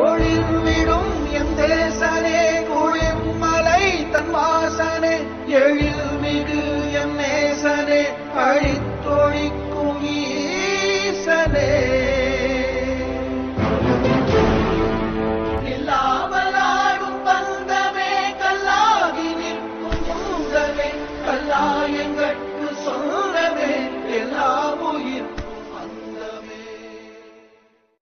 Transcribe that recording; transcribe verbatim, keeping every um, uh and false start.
ஒளிர்விடும் என் தேசனே குளிர்மலை தன் வாசனே எழில் மிகு என் நேசனே அழி